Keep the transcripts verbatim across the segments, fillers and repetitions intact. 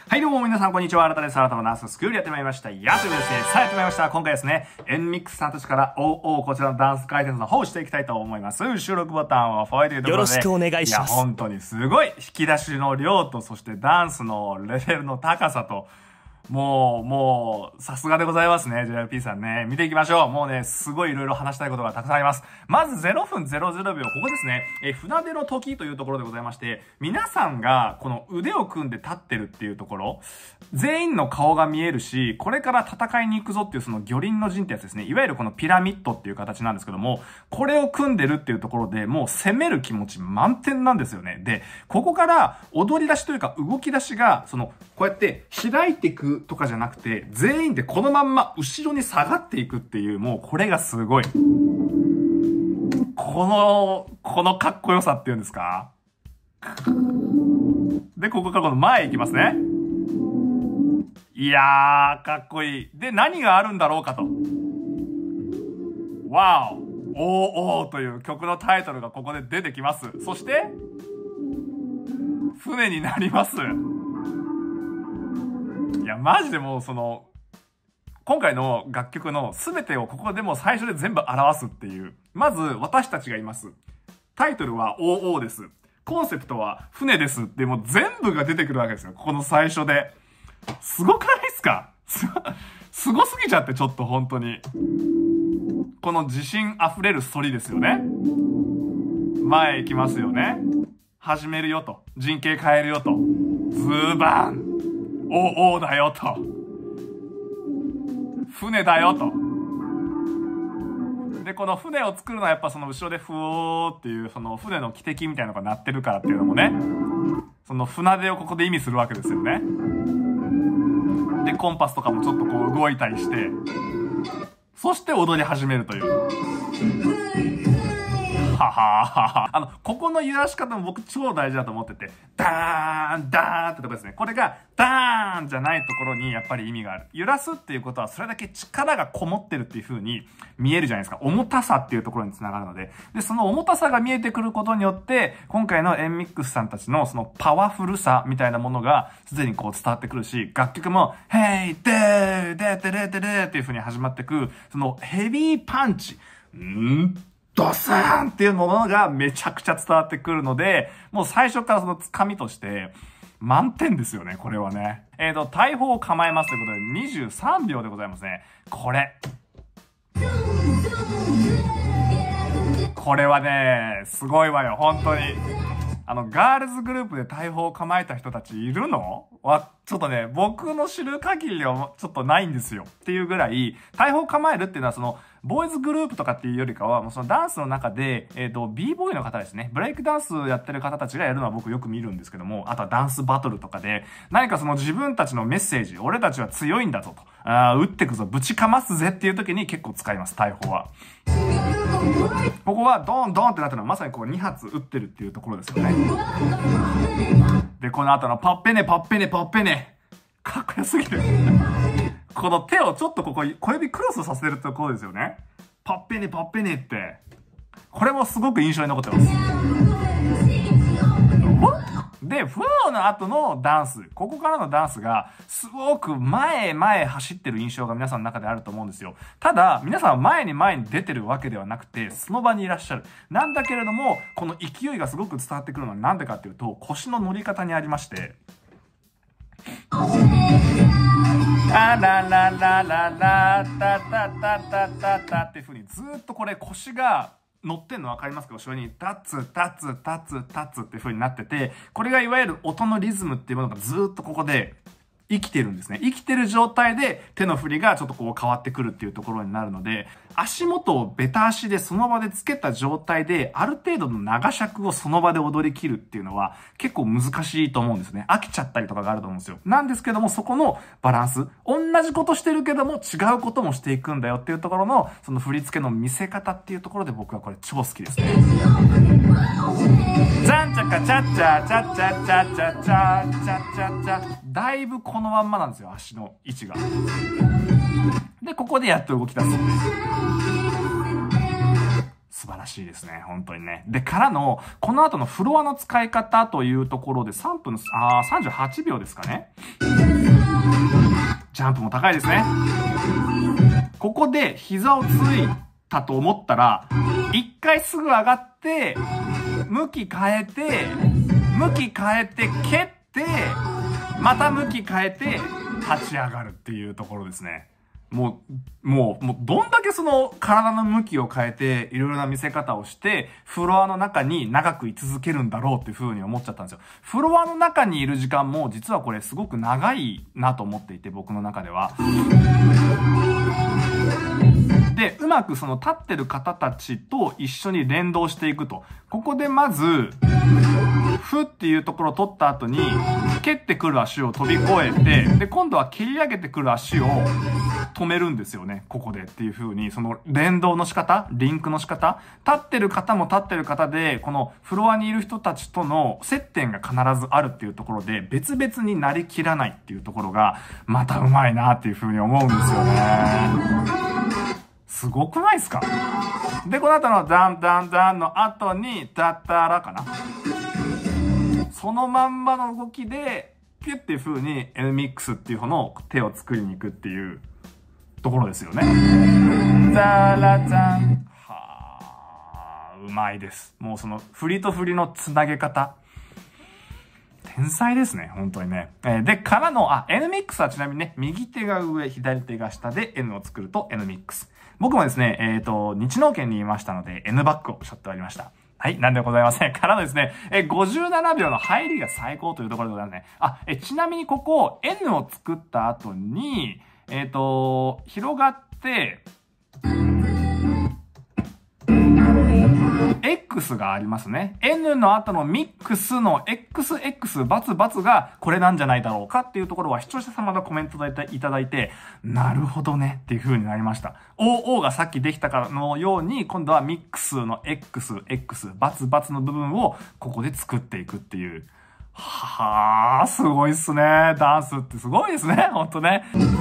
はいどうも皆さんこんにちは。新たです。新たのダンススクールやってまいりました。やというですね、さあやってまいりました。今回ですね、エンミックスさんたちから、おおこちらのダンス解説の方をしていきたいと思います。収録ボタンをフォーというところで。 よろしくお願いします。 いや、本当にすごい引き出しの量と、そしてダンスのレベルの高さと、もう、もう、さすがでございますね、ジェイアールピー さんね。見ていきましょう。もうね、すごいいろいろ話したいことがたくさんあります。まずゼロふんゼロゼロびょう、ここですね。え、船出の時というところでございまして、皆さんがこの腕を組んで立ってるっていうところ、全員の顔が見えるし、これから戦いに行くぞっていうその魚鱗の陣ってやつですね。いわゆるこのピラミッドっていう形なんですけども、これを組んでるっていうところでもう攻める気持ち満点なんですよね。で、ここから踊り出しというか動き出しが、その、こうやって開いていくとかじゃなくて、全員でこのまんま後ろに下がっていくっていう、もうこれがすごい。この、このかっこよさっていうんですか？で、ここからこの前行きますね。いやー、かっこいい。で、何があるんだろうかと。わーお、おーおーという曲のタイトルがここで出てきます。そして、船になります。いや、マジでもうその、今回の楽曲の全てをここでもう最初で全部表すっていう。まず、私たちがいます。タイトルは オーオー です。コンセプトは船です。でもう全部が出てくるわけですよ。ここの最初で。すごくないですか？す、すごすぎちゃってちょっと本当に。この自信溢れる反りですよね。前行きますよね。始めるよと。陣形変えるよと。ズーバーン。おおだよと。船だよと。で、この船を作るのはやっぱその後ろでふおーっていうその船の汽笛みたいなのが鳴ってるからっていうのもね、その船出をここで意味するわけですよね。で、コンパスとかもちょっとこう動いたりして、そして踊り始めるという。はははは。あの、ここの揺らし方も僕超大事だと思ってて、ダーン、ダーンってとこですね。これが、ダーンじゃないところにやっぱり意味がある。揺らすっていうことはそれだけ力がこもってるっていう風に見えるじゃないですか。重たさっていうところにつながるので。で、その重たさが見えてくることによって、今回のエンミックスさんたちのそのパワフルさみたいなものがすでにこう伝わってくるし、楽曲も、ヘイ、デー、デー、デー、デー、デーっていう風に始まってく、そのヘビーパンチ。んドスーンっていうものがめちゃくちゃ伝わってくるので、もう最初からその掴みとして、満点ですよね、これはね。えーと、大砲を構えますということで、にじゅうさんびょうでございますね。これ。これはね、すごいわよ、本当に。あの、ガールズグループで大砲を構えた人たちいるのは、ちょっとね、僕の知る限りではちょっとないんですよ。っていうぐらい、大砲を構えるっていうのはその、ボーイズグループとかっていうよりかは、もうそのダンスの中で、えっと、b ボーイの方ですね。ブレイクダンスやってる方たちがやるのは僕よく見るんですけども、あとはダンスバトルとかで、何かその自分たちのメッセージ、俺たちは強いんだぞと、あー打ってくぞ、ぶちかますぜっていう時に結構使います、大砲は。ここはドーンドーンってなったのはまさにこうにはつ撃ってるっていうところですよね。で、この後のパッペネパッペネパッペネ。かっこよすぎる。この手をちょっとここ小指クロスさせるところですよね。パッペネパッペネって。これもすごく印象に残ってます。で、フローの後のダンス。ここからのダンスが、すごく前へ前へ走ってる印象が皆さんの中であると思うんですよ。ただ、皆さんは前に前に出てるわけではなくて、その場にいらっしゃる。なんだけれども、この勢いがすごく伝わってくるのはなんでかっていうと、腰の乗り方にありまして、あららららら、たたたたたたっていう風にずーっとこれ腰が乗ってんの分かりますか？後ろに、タツ、タツ、タツ、タツっていう風になってて、これがいわゆる音のリズムっていうものがずーっとここで生きてるんですね。生きてる状態で手の振りがちょっとこう変わってくるっていうところになるので、足元をベタ足でその場でつけた状態で、ある程度の長尺をその場で踊り切るっていうのは結構難しいと思うんですね。飽きちゃったりとかがあると思うんですよ。なんですけども、そこのバランス、同じことしてるけども違うこともしていくんだよっていうところの、その振り付けの見せ方っていうところで僕はこれ超好きですね。じゃんちゃかちゃっちゃ、ちゃっちゃちゃちゃちゃちゃちゃちゃ。だいぶこのまんまなんですよ、足の位置が。で、ここでやっと動き出す。素晴らしいですね、本当にね。で、からの、この後のフロアの使い方というところでさんぷん、あー、さんじゅうはちびょうですかね。 ジャンプも高いですね。ここで膝をついたと思ったら、一回すぐ上がって、向き変えて、向き変えて蹴って、また向き変えて立ち上がるっていうところですね。もう、もう、もう、どんだけその体の向きを変えて、いろいろな見せ方をして、フロアの中に長く居続けるんだろうっていう風に思っちゃったんですよ。フロアの中にいる時間も、実はこれすごく長いなと思っていて、僕の中では。で、うまくその立ってる方たちと一緒に連動していくと。ここでまず、ふっていうところを取った後に、蹴ってくる足を飛び越えて、で、今度は蹴り上げてくる足を止めるんですよね。ここでっていう風に、その連動の仕方、リンクの仕方、立ってる方も立ってる方で、このフロアにいる人たちとの接点が必ずあるっていうところで、別々になりきらないっていうところが、またうまいなっていう風に思うんですよね。すごくないですか？で、この後のダンダンダンの後に、ダッタラかな。そのまんまの動きで、ピュっていう風に N ミックスっていう方の手を作りに行くっていうところですよね。ザラザン。はぁ、うまいです。もうその振りと振りのつなげ方。天才ですね、本当にね。えー、で、からの、あ、N ミックスはちなみにね、右手が上、左手が下で N を作ると N ミックス。僕もですね、えっと、日農研にいましたので、N バックをしょっておりました。はい、なんでございません。からのですね、え、ごじゅうななびょうの入りが最高というところでございますね。あ、え、ちなみにここ、N を作った後に、えっと、広がって、X がありますね。N の後のミックスの エックスエックス バツバツがこれなんじゃないだろうかっていうところは視聴者様のコメントでいただいて、なるほどねっていう風になりました。オーオー がさっきできたかのように、今度はミックスの エックスエックス バツバツの部分をここで作っていくっていう。はぁ、すごいっすね。ダンスってすごいですね。ほんとね。ご、ろく、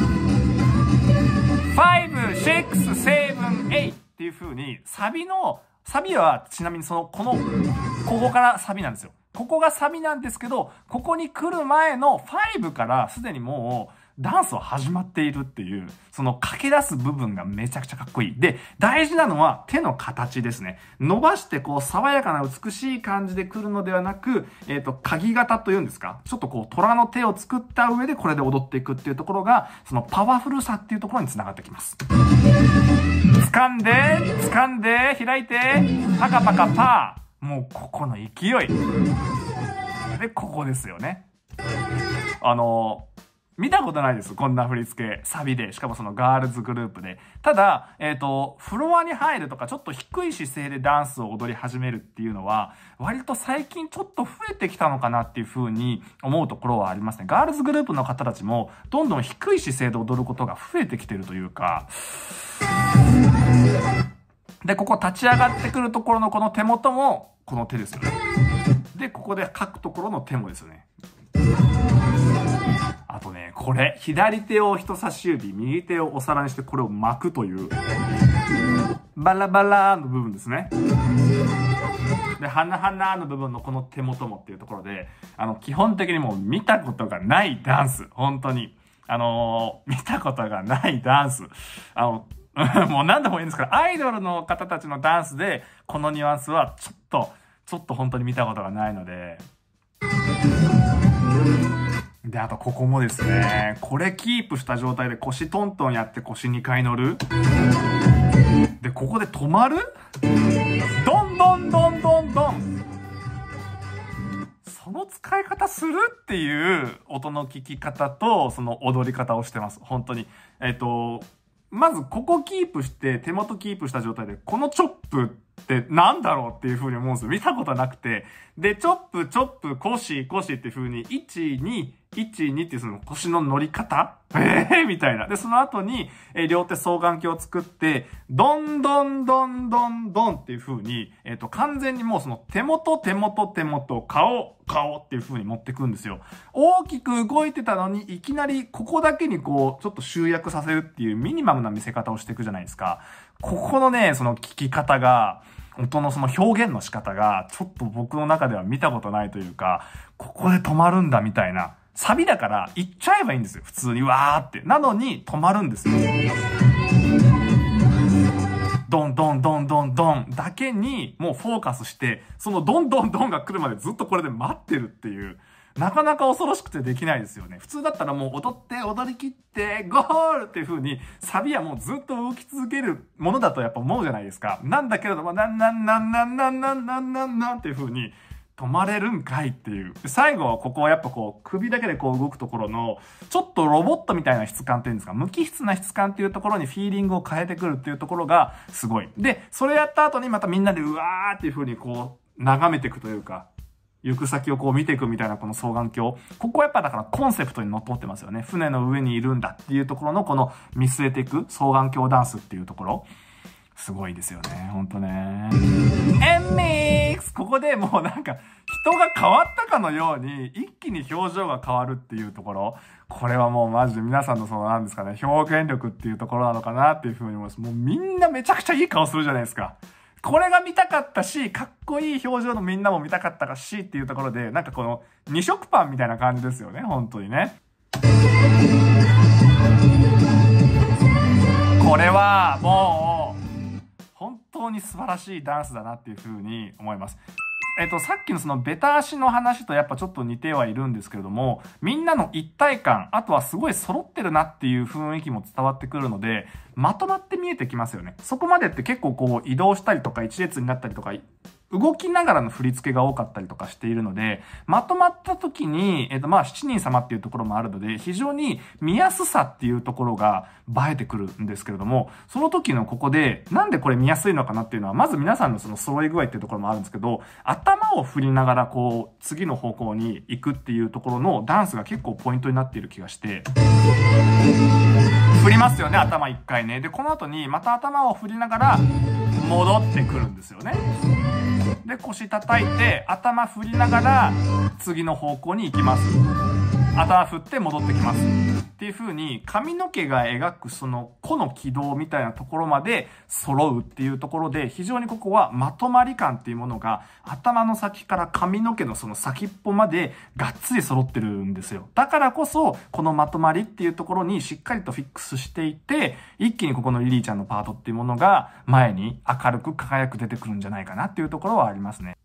なな、はちっていう風に、サビの、サビはちなみにその、この、ここからサビなんですよ。ここがサビなんですけど、ここに来る前のごからすでにもう、ダンスは始まっているっていう、その駆け出す部分がめちゃくちゃかっこいい。で、大事なのは手の形ですね。伸ばしてこう爽やかな美しい感じで来るのではなく、えっと、鍵型というんですか？ちょっとこう虎の手を作った上でこれで踊っていくっていうところが、そのパワフルさっていうところに繋がってきます。掴んで、掴んで、開いて、パカパカパー。もうここの勢い。で、ここですよね。あの、見たことないです。こんな振り付け。サビで。しかもそのガールズグループで。ただ、えっと、フロアに入るとか、ちょっと低い姿勢でダンスを踊り始めるっていうのは、割と最近ちょっと増えてきたのかなっていう風に思うところはありますね。ガールズグループの方たちも、どんどん低い姿勢で踊ることが増えてきてるというか、で、ここ立ち上がってくるところのこの手元も、この手ですよね。で、ここで書くところの手もですよね。あとね、これ、左手を人差し指、右手をお皿にしてこれを巻くという、バラバラの部分ですね。で、花々の部分のこの手元もっていうところで、あの、基本的にもう見たことがないダンス。本当に。あのー、見たことがないダンス。あの、もう何でもいいんですけど、アイドルの方たちのダンスで、このニュアンスはちょっと、ちょっと本当に見たことがないので、で、あとここもですね、これキープした状態で腰トントンやって腰にかい乗る。で、ここで止まる？ドンドンドンドンドン。その使い方するっていう音の聞き方と、その踊り方をしてます。本当に。えっと、まずここキープして、手元キープした状態で、このチョップってなんだろうっていう風に思うんですよ。見たことなくて。で、チョップ、チョップ、腰、腰っていう風に、いち、に、いち、にっていうその腰の乗り方ええー、みたいな。で、その後に、えー、両手双眼鏡を作って、ドンドンドンドンドンっていう風に、えっと、完全にもうその手元、手元、手元、顔、顔っていう風に持ってくんですよ。大きく動いてたのに、いきなりここだけにこう、ちょっと集約させるっていうミニマムな見せ方をしていくじゃないですか。ここのね、その聞き方が、音のその表現の仕方が、ちょっと僕の中では見たことないというか、ここで止まるんだみたいな。 サビだから行っちゃえばいいんですよ。普通にわーって。なのに止まるんですよ。ドンドンドンドンドンだけにもうフォーカスして、そのドンドンドンが来るまでずっとこれで待ってるっていう。なかなか恐ろしくてできないですよね。普通だったらもう踊って踊り切ってゴールっていう風にサビはもうずっと動き続けるものだとやっぱ思うじゃないですか。なんだけれども、なんなんなんなんなんなんなんなんなんっていう風に止まれるんかいっていう。最後はここはやっぱこう首だけでこう動くところのちょっとロボットみたいな質感っていうんですか、無機質な質感っていうところにフィーリングを変えてくるっていうところがすごい。で、それやった後にまたみんなでうわーっていう風にこう眺めていくというか、行く先をこう見ていくみたいなこの双眼鏡。ここはやっぱだからコンセプトにのっとってますよね。船の上にいるんだっていうところのこの見据えていく双眼鏡ダンスっていうところ。すごいですよね。ほんとね。エンミックスここでもうなんか人が変わったかのように一気に表情が変わるっていうところ。これはもうマジで皆さんのそのなんですかね、表現力っていうところなのかなっていうふうに思います。もうみんなめちゃくちゃいい顔するじゃないですか。これが見たかったし、かっこいい表情のみんなも見たかったかしっていうところで、なんかこの二色パンみたいな感じですよね、本当にね。これはもう、本当に素晴らしいダンスだなっていうふうに思います。えっと、さっきのそのベタ足の話とやっぱちょっと似てはいるんですけれども、みんなの一体感、あとはすごい揃ってるなっていう雰囲気も伝わってくるので、まとまって見えてきますよね。そこまでって結構こう移動したりとか一列になったりとか、動きながらの振り付けが多かったりとかしているので、まとまった時に、えっと、まあ、七人様っていうところもあるので、非常に見やすさっていうところが映えてくるんですけれども、その時のここで、なんでこれ見やすいのかなっていうのは、まず皆さんのその揃い具合っていうところもあるんですけど、頭を振りながらこう、次の方向に行くっていうところのダンスが結構ポイントになっている気がして、振りますよね、頭一回ね。で、この後にまた頭を振りながら戻ってくるんですよね。で、腰叩いて、頭振りながら、次の方向に行きます。頭振って戻ってきます。っていう風に、髪の毛が描くその、個の軌道みたいなところまで揃うっていうところで、非常にここはまとまり感っていうものが、頭の先から髪の毛のその先っぽまで、がっつり揃ってるんですよ。だからこそ、このまとまりっていうところにしっかりとフィックスしていて、一気にここのリリーちゃんのパートっていうものが、前に明るく輝く出てくるんじゃないかなっていうところはありますね。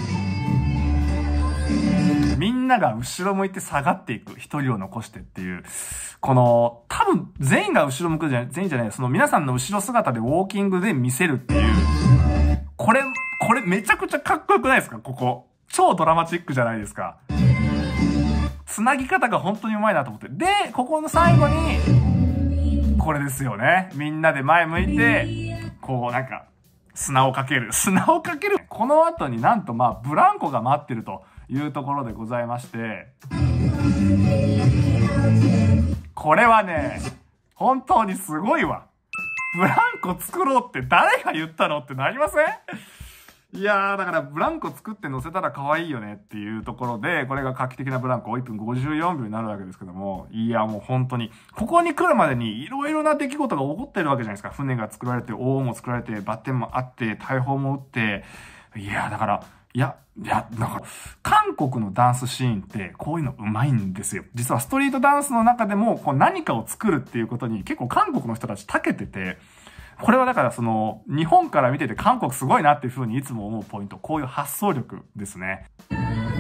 みんなが後ろ向いて下がっていく。一人を残してっていう。この、多分全員が後ろ向くじゃない、全員じゃない、その皆さんの後ろ姿でウォーキングで見せるっていう。これ、これめちゃくちゃかっこよくないですかここ。超ドラマチックじゃないですか。つなぎ方が本当にうまいなと思って。で、ここの最後に、これですよね。みんなで前向いて、こうなんか、砂をかける。砂をかける。この後になんとまあ、ブランコが待ってるというところでございまして、これはね、本当にすごいわ。ブランコ作ろうって誰が言ったのってなりません？いやー、だからブランコ作って乗せたら可愛いよねっていうところで、これが画期的なブランコいっぷんごじゅうよんびょうになるわけですけども、いやもう本当に、ここに来るまでにいろいろな出来事が起こってるわけじゃないですか。船が作られて、大も作られて、バッテンもあって、大砲も撃って、いやーだから、いや、いや、だから、韓国のダンスシーンってこういうの上手いんですよ。実はストリートダンスの中でも、こう何かを作るっていうことに結構韓国の人たち長けてて、これはだからその、日本から見てて韓国すごいなっていう風にいつも思うポイント。こういう発想力ですね。も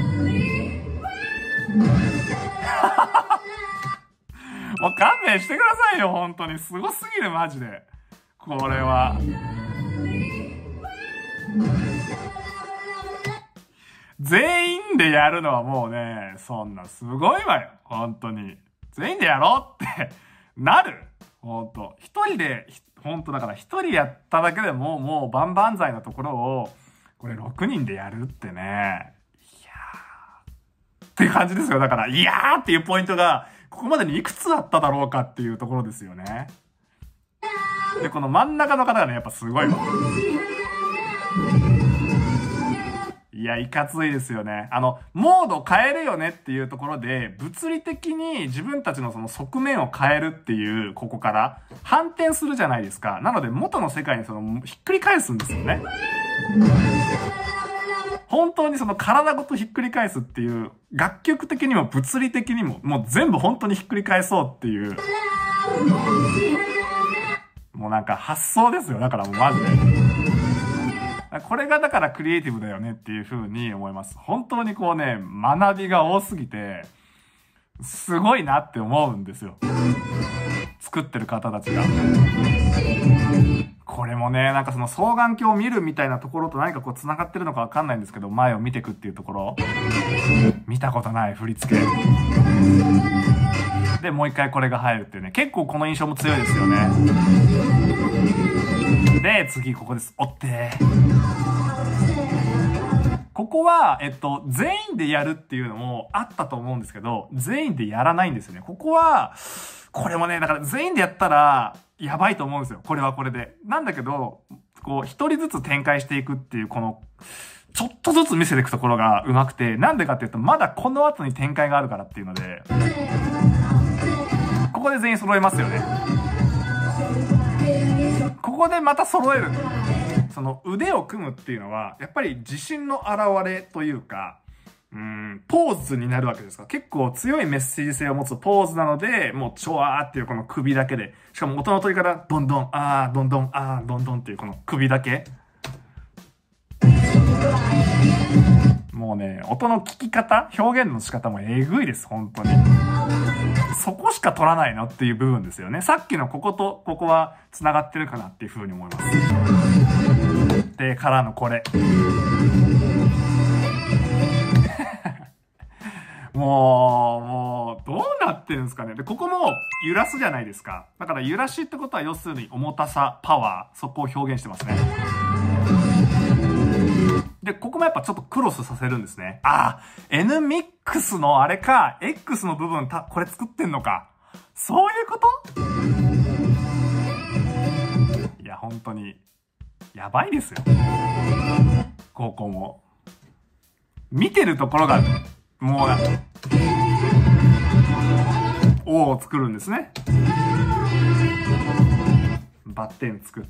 う勘弁してくださいよ、本当に。すごすぎる、マジで。これは。全員でやるのはもうね、そんなすごいわよ。本当に。全員でやろうってなる。本当。一人で、本当だから一人やっただけでももう万々歳なところを、これろくにんでやるってね。いやー。っていう感じですよ。だから、いやーっていうポイントが、ここまでにいくつあっただろうかっていうところですよね。で、この真ん中の方がね、やっぱすごいわ。いや、いかついですよね。あの、モード変えるよねっていうところで、物理的に自分たちのその側面を変えるっていう、ここから、反転するじゃないですか。なので、元の世界にその、ひっくり返すんですよね。 本当にその体ごとひっくり返すっていう、楽曲的にも物理的にも、もう全部本当にひっくり返そうっていう、もうなんか発想ですよ。だからもうマジで。これがだからクリエイティブだよねっていう風に思います。本当にこうね、学びが多すぎて、すごいなって思うんですよ。作ってる方たちが。これもね、なんかその双眼鏡を見るみたいなところと何かこう繋がってるのかわかんないんですけど、前を見てくっていうところ。見たことない振り付け。で、もう一回これが入るっていうね。結構この印象も強いですよね。で、次ここです。追って。ここは、えっと、全員でやるっていうのもあったと思うんですけど、全員でやらないんですよね。ここは、これもね、だから全員でやったら、やばいと思うんですよ。これはこれで。なんだけど、こう、一人ずつ展開していくっていう、この、ちょっとずつ見せていくところが上手くて、なんでかっていうと、まだこの後に展開があるからっていうので、ここで全員揃えますよね。ここでまた揃える。その腕を組むっていうのは、やっぱり自信の表れというか、うーん、ポーズになるわけですから、結構強いメッセージ性を持つポーズなので、もうチョワーっていうこの首だけで、しかも音の取り方、どんどん、あー、どんどん、あー、どんどんっていうこの首だけ。もうね、音の聞き方、表現の仕方もえぐいです、本当に。そこしか取らないのっていう部分ですよね。さっきのこことここは繋がってるかなっていう風に思います。で、からのこれ。もう、もう、どうなってるんですかね。で、ここも揺らすじゃないですか。だから揺らしってことは要するに重たさ、パワー、そこを表現してますね。で、ここもやっぱちょっとクロスさせるんですね。ああ、N ミックスのあれか、X の部分た、これ作ってんのか。そういうこと？いや、本当に、やばいですよ。ここも。見てるところが、もう、O を作るんですね。バッテン作って、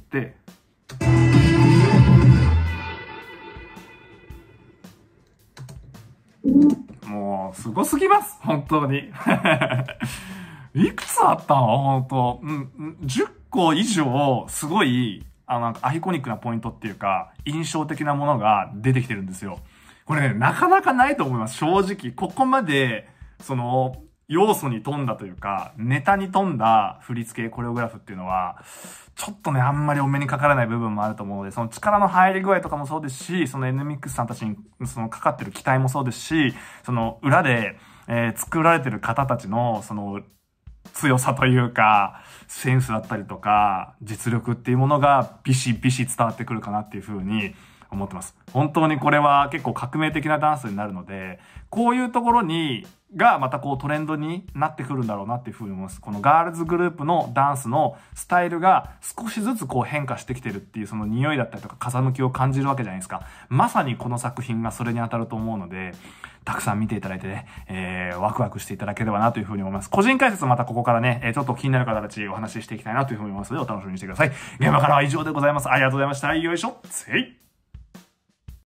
もう、すごすぎます。本当に。いくつあったの本当。うん、じゅっこ以上、すごい、あの、なんかアイコニックなポイントっていうか、印象的なものが出てきてるんですよ。これね、なかなかないと思います。正直。ここまで、その、要素に富んだというか、ネタに富んだ振り付け、コレオグラフっていうのは、ちょっとね、あんまりお目にかからない部分もあると思うので、その力の入り具合とかもそうですし、その N ミックスさんたちに、そのかかってる期待もそうですし、その裏で、えー、作られてる方たちの、その、強さというか、センスだったりとか、実力っていうものがビシビシ伝わってくるかなっていう風に思ってます。本当にこれは結構革命的なダンスになるので、こういうところに、がまたこうトレンドになってくるんだろうなっていう風に思います。このガールズグループのダンスのスタイルが少しずつこう変化してきてるっていうその匂いだったりとか風向きを感じるわけじゃないですか。まさにこの作品がそれに当たると思うので、たくさん見ていただいてね、えー、ワクワクしていただければなという風に思います。個人解説またここからね、えー、ちょっと気になる方たちお話ししていきたいなという風に思いますのでお楽しみにしてください。現場からは以上でございます。ありがとうございました。よいしょ。せい。